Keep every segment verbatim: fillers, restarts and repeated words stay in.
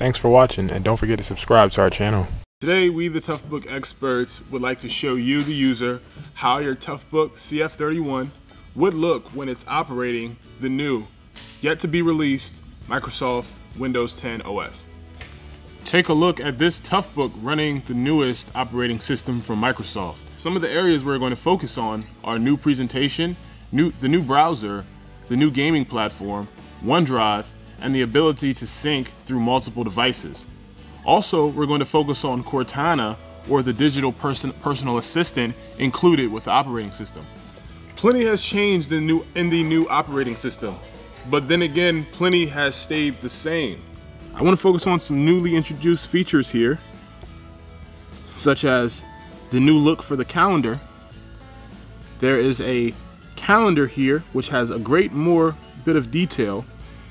Thanks for watching, and don't forget to subscribe to our channel. Today, we the Toughbook experts would like to show you, the user, how your Toughbook C F thirty-one would look when it's operating the new, yet to be released, Microsoft Windows ten O S. Take a look at this Toughbook running the newest operating system from Microsoft. Some of the areas we're going to focus on are new presentation, new, the new browser, the new gaming platform, OneDrive, and the ability to sync through multiple devices. Also, we're going to focus on Cortana, or the digital person, personal assistant included with the operating system. Plenty has changed in, new, in the new operating system, but then again, plenty has stayed the same. I want to focus on some newly introduced features here, such as the new look for the calendar. There is a calendar here which has a great more bit of detail,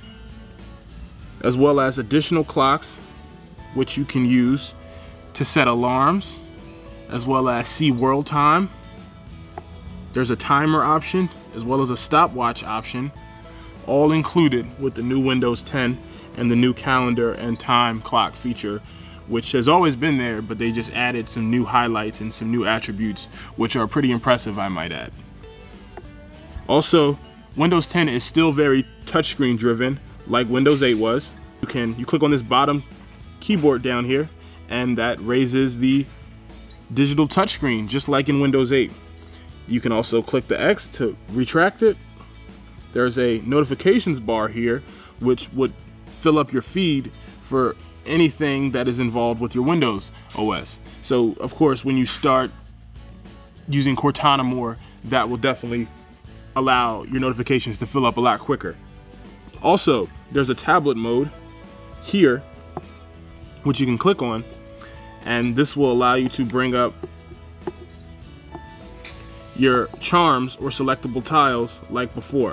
as well as additional clocks which you can use to set alarms, as well as see world time. There's a timer option as well as a stopwatch option, all included with the new Windows ten and the new calendar and time clock feature, which has always been there, but they just added some new highlights and some new attributes which are pretty impressive, I might add. Also, Windows ten is still very touchscreen driven, like Windows eight was. You can you click on this bottom keyboard down here, and that raises the digital touchscreen just like in Windows eight. You can also click the X to retract it. There's a notifications bar here which would fill up your feed for anything that is involved with your Windows O S. So of course, when you start using Cortana more, that will definitely allow your notifications to fill up a lot quicker. Also, there's a tablet mode here which you can click on, and this will allow you to bring up your charms or selectable tiles like before.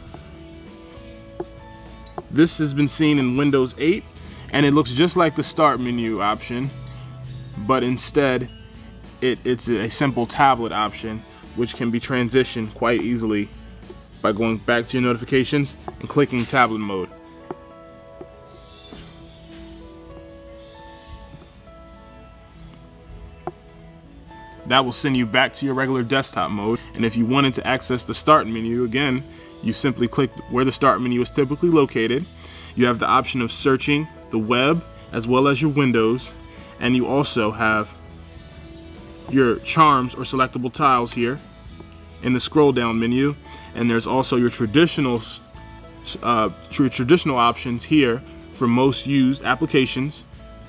This has been seen in Windows eight, and it looks just like the start menu option, but instead it, it's a simple tablet option which can be transitioned quite easily by going back to your notifications and clicking tablet mode. That will send you back to your regular desktop mode, and if you wanted to access the start menu again, you simply click where the start menu is typically located. You have the option of searching the web as well as your windows, and you also have your charms or selectable tiles here in the scroll down menu, and there's also your traditional uh, your traditional options here for most used applications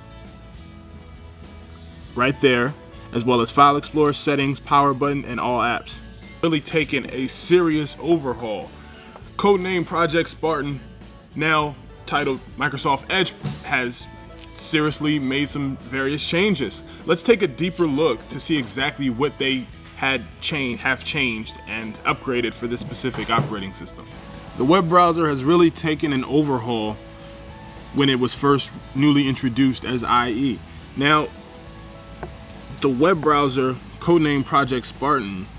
right there, as well as File Explorer, settings, power button, and all apps. Really taken a serious overhaul. Codename Project Spartan, now titled Microsoft Edge, has seriously made some various changes. Let's take a deeper look to see exactly what they had changed, have changed and upgraded for this specific operating system. The web browser has really taken an overhaul when it was first newly introduced as I E. Now, the web browser, codename Project Spartan,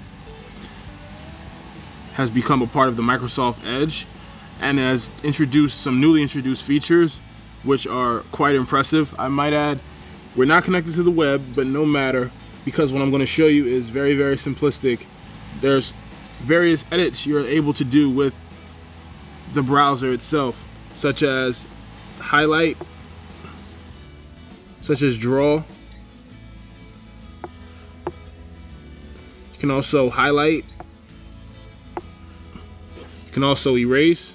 has become a part of the Microsoft Edge and has introduced some newly introduced features which are quite impressive, I might add. We're not connected to the web, but no matter, because what I'm going to show you is very, very simplistic. There's various edits you're able to do with the browser itself, such as highlight, such as draw. You can also highlight. You can also erase.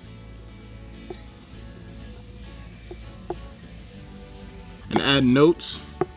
And add notes.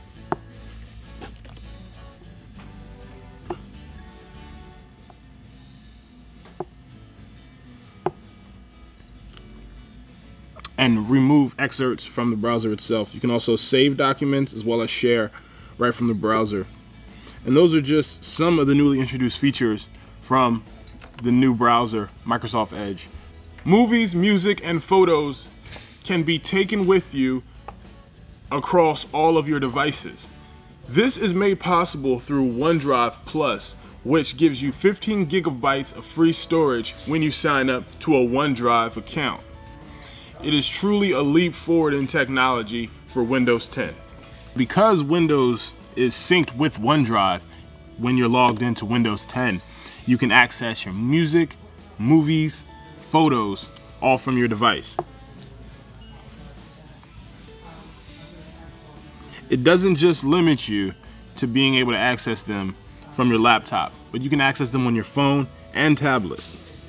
And remove excerpts from the browser itself. You can also save documents as well as share right from the browser. And those are just some of the newly introduced features from the new browser, Microsoft Edge. Movies, music, and photos can be taken with you across all of your devices. This is made possible through OneDrive Plus, which gives you fifteen gigabytes of free storage when you sign up to a OneDrive account. It is truly a leap forward in technology for Windows ten. Because Windows is synced with OneDrive, when you're logged into Windows ten, you can access your music, movies, photos, all from your device. It doesn't just limit you to being able to access them from your laptop, but you can access them on your phone and tablet.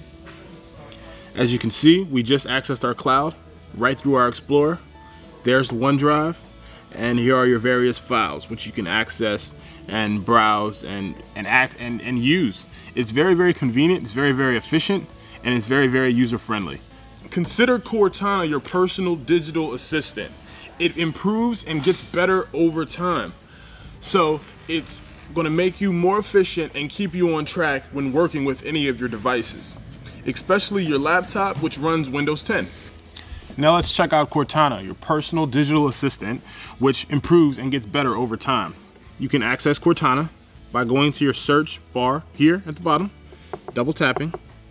As you can see, we just accessed our cloud right through our Explorer. There's OneDrive, and here are your various files which you can access and browse and and act and, and use. It's very, very convenient, it's very, very efficient, and it's very, very user-friendly. Consider Cortana your personal digital assistant. It improves and gets better over time. So it's going to make you more efficient and keep you on track when working with any of your devices, especially your laptop, which runs Windows ten. Now let's check out Cortana, your personal digital assistant, which improves and gets better over time. You can access Cortana by going to your search bar here at the bottom, double tapping.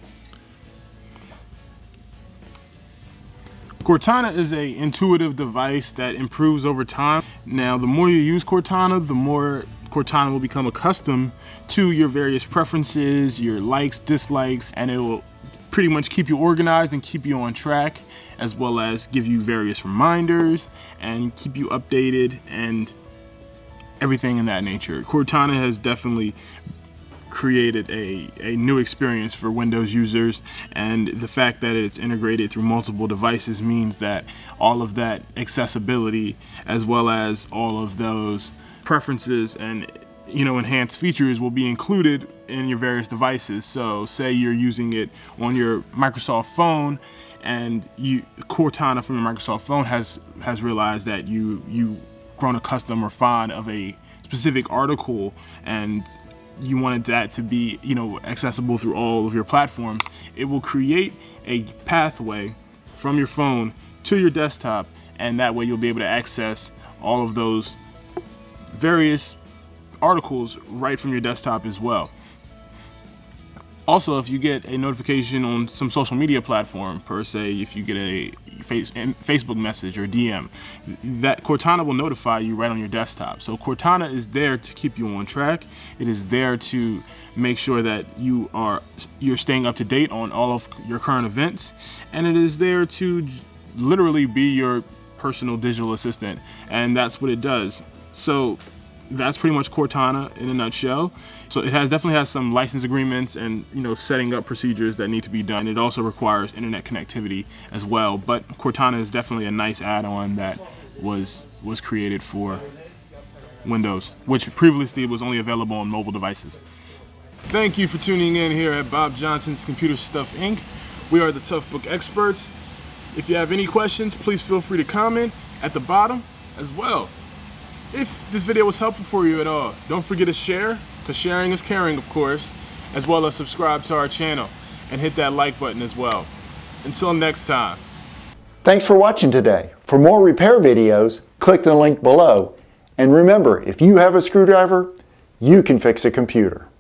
Cortana is an intuitive device that improves over time. Now, the more you use Cortana, the more Cortana will become accustomed to your various preferences, your likes, dislikes, and it will pretty much keep you organized and keep you on track, as well as give you various reminders and keep you updated and everything in that nature. Cortana has definitely created a, a new experience for Windows users, and the fact that it's integrated through multiple devices means that all of that accessibility, as well as all of those preferences and you know enhanced features, will be included in your various devices. So say you're using it on your Microsoft phone, and you Cortana from your Microsoft phone has has realized that you you grown accustomed or fond of a specific article, and you wanted that to be, you know, accessible through all of your platforms. It will create a pathway from your phone to your desktop, and that way you'll be able to access all of those various articles right from your desktop as well. Also, if you get a notification on some social media platform, per se, if you get a face, Facebook message or D M, that Cortana will notify you right on your desktop. So Cortana is there to keep you on track. It is there to make sure that you are you're staying up to date on all of your current events, and it is there to literally be your personal digital assistant, and that's what it does. So that's pretty much Cortana in a nutshell. So it has definitely has some license agreements and you know setting up procedures that need to be done. It also requires internet connectivity as well. But Cortana is definitely a nice add-on that was was created for Windows, which previously was only available on mobile devices. Thank you for tuning in here at Bob Johnson's Computer Stuff Incorporated. We are the Toughbook experts. If you have any questions, please feel free to comment at the bottom as well. If this video was helpful for you at all, don't forget to share, because sharing is caring, of course, as well as subscribe to our channel and hit that like button as well. Until next time. Thanks for watching today. For more repair videos, click the link below. And remember, if you have a screwdriver, you can fix a computer.